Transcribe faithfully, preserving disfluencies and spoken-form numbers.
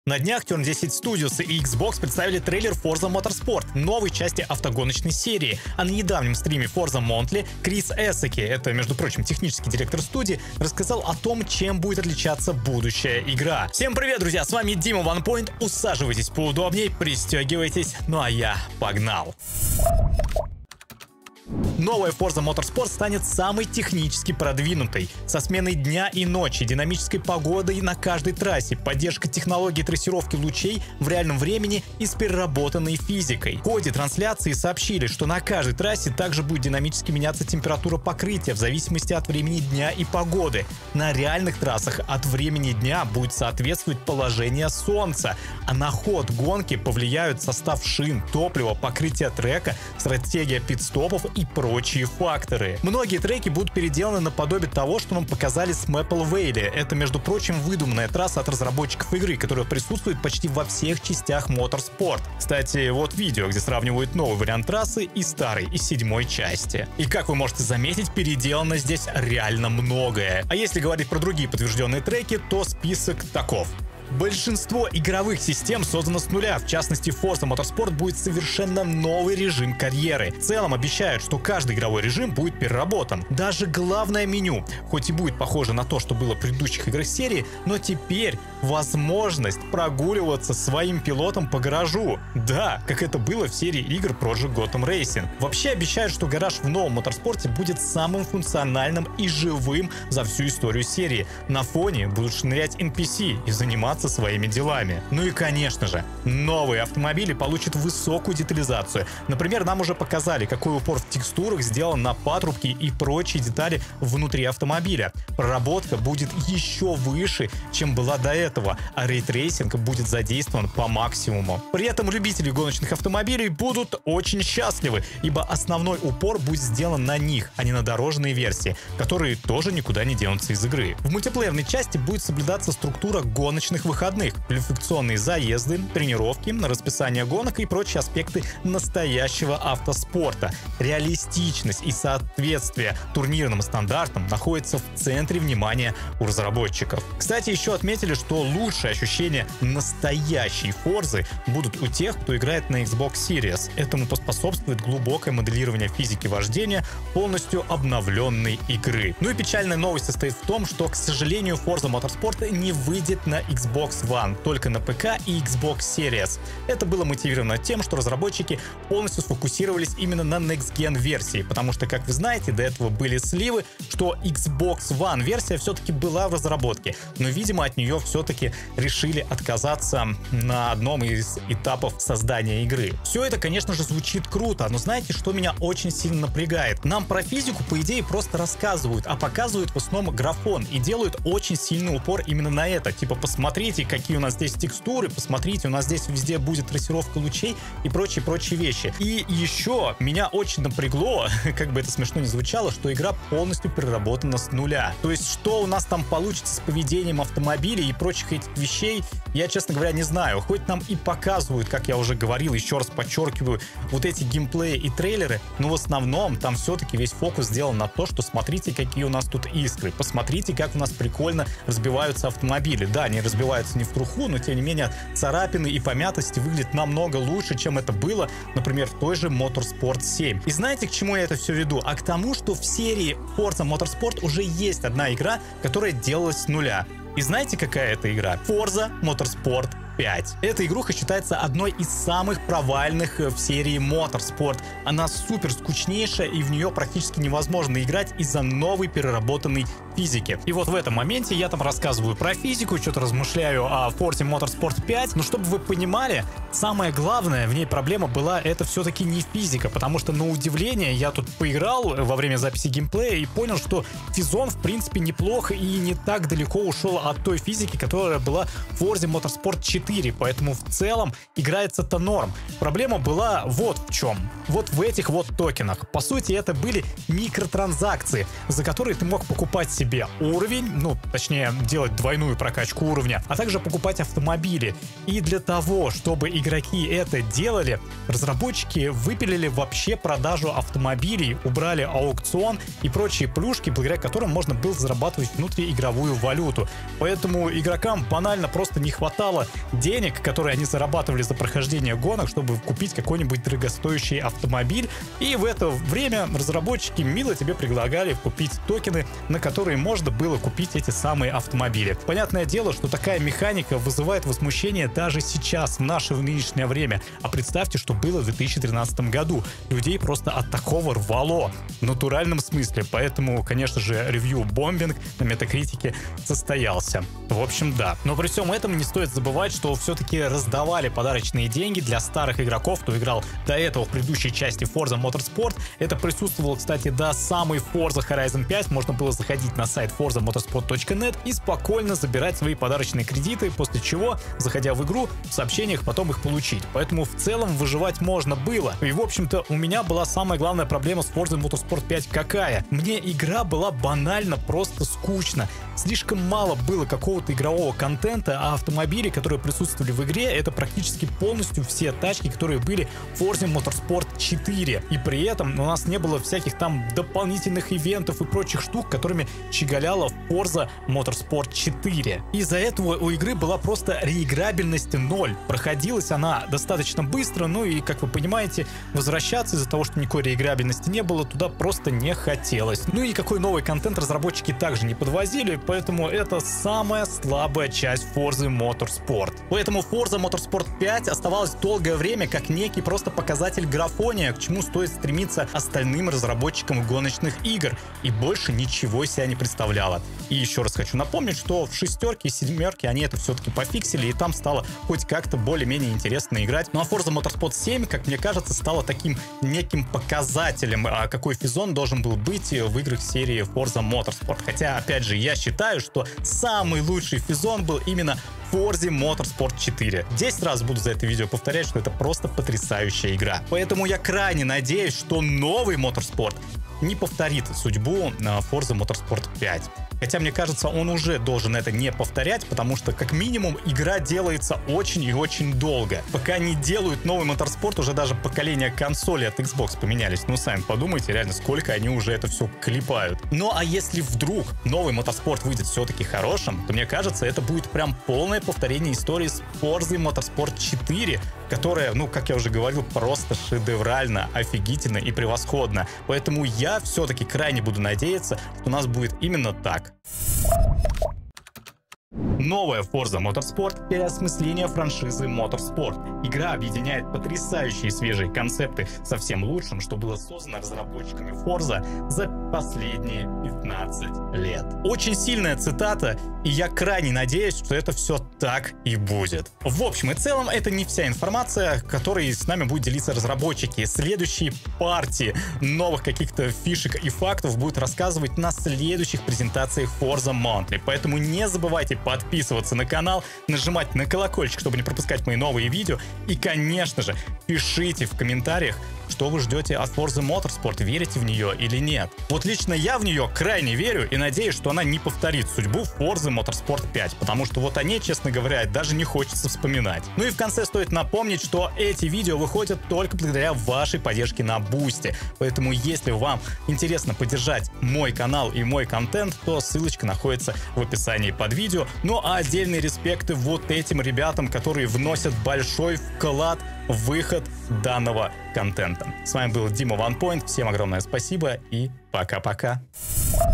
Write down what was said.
На днях Turn десять Studios и Xbox представили трейлер Forza Motorsport, новой части автогоночной серии. А на недавнем стриме Forza Monthly Крис Эссеки, это, между прочим, технический директор студии, рассказал о том, чем будет отличаться будущая игра. Всем привет, друзья, с вами Дима OnePoint, усаживайтесь поудобнее, пристегивайтесь, ну а я погнал. Новая Forza Motorsport станет самой технически продвинутой, со сменой дня и ночи, динамической погодой на каждой трассе, поддержкой технологий трассировки лучей в реальном времени и с переработанной физикой. В ходе трансляции сообщили, что на каждой трассе также будет динамически меняться температура покрытия в зависимости от времени дня и погоды. На реальных трассах от времени дня будет соответствовать положение солнца, а на ход гонки повлияют состав шин, топливо, покрытие трека, стратегия пит-стопов и прочие факторы. Многие треки будут переделаны наподобие того, что нам показали с Maple Valley. Это, между прочим, выдуманная трасса от разработчиков игры, которая присутствует почти во всех частях Motorsport. Кстати, вот видео, где сравнивают новый вариант трассы и старый, из седьмой части. И как вы можете заметить, переделано здесь реально многое. А если говорить про другие подтвержденные треки, то список таков. Большинство игровых систем создано с нуля, в частности, в Forza Motorsport будет совершенно новый режим карьеры. В целом обещают, что каждый игровой режим будет переработан. Даже главное меню, хоть и будет похоже на то, что было в предыдущих играх серии, но теперь возможность прогуливаться своим пилотом по гаражу. Да, как это было в серии игр Project Gotham Racing. Вообще обещают, что гараж в новом Моторспорте будет самым функциональным и живым за всю историю серии. На фоне будут шнырять эн пи си и заниматься своими делами. Ну и, конечно же, новые автомобили получат высокую детализацию. Например, нам уже показали, какой упор в текстурах сделан на патрубки и прочие детали внутри автомобиля. Проработка будет еще выше, чем была до этого, а рейтрейсинг будет задействован по максимуму. При этом любители гоночных автомобилей будут очень счастливы, ибо основной упор будет сделан на них, а не на дорожные версии, которые тоже никуда не денутся из игры. В мультиплеерной части будет соблюдаться структура гоночных выходных, квалификационные заезды, тренировки, расписание гонок и прочие аспекты настоящего автоспорта. Реалистичность и соответствие турнирным стандартам находятся в центре внимания у разработчиков. Кстати, еще отметили, что лучшие ощущения настоящей Форзы будут у тех, кто играет на Xbox Series. Этому поспособствует глубокое моделирование физики вождения полностью обновленной игры. Ну и печальная новость состоит в том, что, к сожалению, Forza Motorsport не выйдет на Xbox One, только на ПК и Xbox Series. Это было мотивировано тем, что разработчики полностью сфокусировались именно на Next Gen версии, потому что, как вы знаете, до этого были сливы, что Xbox One версия все-таки была в разработке, но, видимо, от нее все-таки решили отказаться на одном из этапов создания игры. Все это, конечно же, звучит круто, но знаете, что меня очень сильно напрягает? Нам про физику, по идее, просто рассказывают, а показывают в основном графон и делают очень сильный упор именно на это. Типа, посмотрите, какие у нас здесь текстуры, посмотрите, у нас здесь везде будет трассировка лучей и прочие-прочие вещи. И еще меня очень напрягло, как бы это смешно ни звучало, что игра полностью переработана с нуля. То есть, что у нас там получится с поведением автомобилей и прочих этих вещей, я, честно говоря, не знаю. Хоть нам и показывают, как я уже говорил, еще раз подчеркиваю, вот эти геймплеи и трейлеры, но в основном там все-таки весь фокус сделан на то, что смотрите, какие у нас тут искры, посмотрите, как у нас прикольно разбиваются автомобили. Да, они разбиваются не в труху, но тем не менее царапины и помятости выглядят намного лучше, чем это было, например, в той же Motorsport семь. И знаете, к чему я это все веду? А к тому, что в серии Forza Motorsport уже есть одна игра, которая делалась с нуля. И знаете, какая это игра? Forza Motorsport пять. Эта игруха считается одной из самых провальных в серии Motorsport. Она супер скучнейшая, и в нее практически невозможно играть из-за новой переработанной физики. И вот в этом моменте я там рассказываю про физику, что-то размышляю о Forza Motorsport пять, но чтобы вы понимали, самое главное в ней проблема была это все-таки не физика, потому что, на удивление, я тут поиграл во время записи геймплея и понял, что физон в принципе неплохо и не так далеко ушел от той физики, которая была в Forza Motorsport четыре, поэтому в целом играется-то норм. Проблема была вот в чем. Вот в этих вот токенах. По сути, это были микротранзакции, за которые ты мог покупать себе уровень, ну, точнее, делать двойную прокачку уровня, а также покупать автомобили. И для того, чтобы игроки это делали, разработчики выпилили вообще продажу автомобилей, убрали аукцион и прочие плюшки, благодаря которым можно было зарабатывать внутриигровую валюту. Поэтому игрокам банально просто не хватало денег, которые они зарабатывали за прохождение гонок, чтобы купить какой-нибудь дорогостоящий автомобиль. И в это время разработчики мило тебе предлагали купить токены, на которые можно было купить эти самые автомобили. Понятное дело, что такая механика вызывает возмущение даже сейчас, в наше нынешнее время. А представьте, что было в две тысячи тринадцатом году. Людей просто от такого рвало в натуральном смысле. Поэтому, конечно же, ревью-бомбинг на Метакритике состоялся. В общем, да. Но при всем этом не стоит забывать, что все-таки раздавали подарочные деньги для старых игроков, кто играл до этого в предыдущей части Forza Motorsport. Это присутствовало, кстати, до самой Forza Horizon пять. Можно было заходить на сайт форза моторспорт точка нет и спокойно забирать свои подарочные кредиты, после чего, заходя в игру, в сообщениях потом их получить. Поэтому в целом выживать можно было. И, в общем-то, у меня была самая главная проблема с Forza Motorsport пять какая? Мне игра была банально просто скучна. Слишком мало было какого-то игрового контента, а автомобили, которые присутствовали в игре, это практически полностью все тачки, которые были в Forza Motorsport четыре. И при этом у нас не было всяких там дополнительных ивентов и прочих штук, которыми щеголяла Forza Motorsport четыре. Из-за этого у игры была просто реиграбельность ноль. Проходилась она достаточно быстро, ну и, как вы понимаете, возвращаться из-за того, что никакой реиграбельности не было, туда просто не хотелось. Ну и никакой новый контент разработчики также не подвозили, поэтому это самая слабая часть Forza Motorsport. Поэтому Forza Motorsport пять оставалась долгое время как некий просто показатель графония, к чему стоит стремиться остальным разработчикам гоночных игр, и больше ничего себя не представляла. И еще раз хочу напомнить, что в шестерке и семерке они это все-таки пофиксили, и там стало хоть как-то более-менее интересно играть. Ну а Forza Motorsport семь, как мне кажется, стала таким неким показателем, какой физон должен был быть в играх серии Forza Motorsport. Хотя, опять же, я считаю, что самый лучший физон был именно Forza Motorsport четыре. десять раз буду за это видео повторять, что это просто потрясающая игра. Поэтому я крайне надеюсь, что новый Motorsport не повторит судьбу Forza Motorsport пять. Хотя, мне кажется, он уже должен это не повторять, потому что, как минимум, игра делается очень и очень долго. Пока не делают новый Motorsport, уже даже поколения консолей от Xbox поменялись. Ну, сами подумайте, реально, сколько они уже это все клепают. Ну, а если вдруг новый Motorsport выйдет все-таки хорошим, то, мне кажется, это будет прям полное повторение истории с Forza Motorsport четыре, которая, ну, как я уже говорил, просто шедеврально, офигительно и превосходно. Поэтому я все-таки крайне буду надеяться, что у нас будет именно так. Новая Forza Motorsport — переосмысление франшизы Motorsport. Игра объединяет потрясающие свежие концепты со всем лучшим, что было создано разработчиками Forza за последние пятнадцать лет. Очень сильная цитата, и я крайне надеюсь, что это все так и будет. В общем и целом, это не вся информация, которой с нами будут делиться разработчики. Следующие партии новых каких-то фишек и фактов будут рассказывать на следующих презентациях Forza Monthly. Поэтому не забывайте подписываться на канал, нажимать на колокольчик, чтобы не пропускать мои новые видео. И, конечно же, пишите в комментариях, что вы ждете от Forza Motorsport, верите в нее или нет. Вот лично я в нее крайне верю и надеюсь, что она не повторит судьбу Forza Motorsport пять, потому что вот о ней, честно говоря, даже не хочется вспоминать. Ну и в конце стоит напомнить, что эти видео выходят только благодаря вашей поддержке на Boosty. Поэтому, если вам интересно поддержать мой канал и мой контент, то ссылочка находится в описании под видео. Ну а отдельные респекты вот этим ребятам, которые вносят большой вклад в выход данного контента. С вами был Дима OnePoint. Всем огромное спасибо и пока-пока.